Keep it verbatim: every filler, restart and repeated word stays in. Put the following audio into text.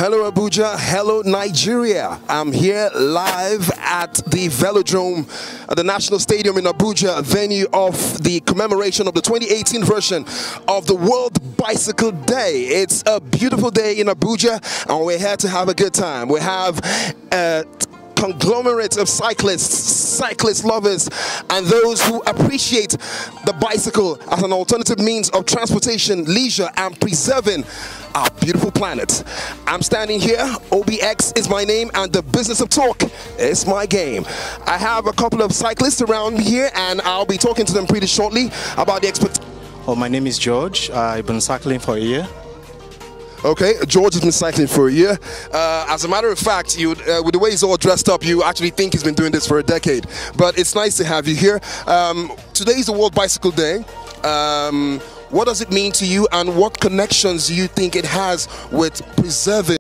Hello Abuja, hello Nigeria. I'm here live at the Velodrome at the National Stadium in Abuja, venue of the commemoration of the twenty eighteen version of the World Bicycle Day. It's a beautiful day in Abuja and we're here to have a good time. We have a conglomerate of cyclists, cyclist lovers, and those who appreciate the bicycle as an alternative means of transportation, leisure, and preserving our beautiful planet. I'm standing here, O B X is my name, and the business of talk is my game. I have a couple of cyclists around here, and I'll be talking to them pretty shortly about the expert. Oh, my name is George. I've been cycling for a year. Okay, George has been cycling for a year. Uh, as a matter of fact, you, uh, with the way he's all dressed up, you actually think he's been doing this for a decade. But it's nice to have you here. Um, today is the World Bicycle Day. Um, what does it mean to you, and what connections do you think it has with preserving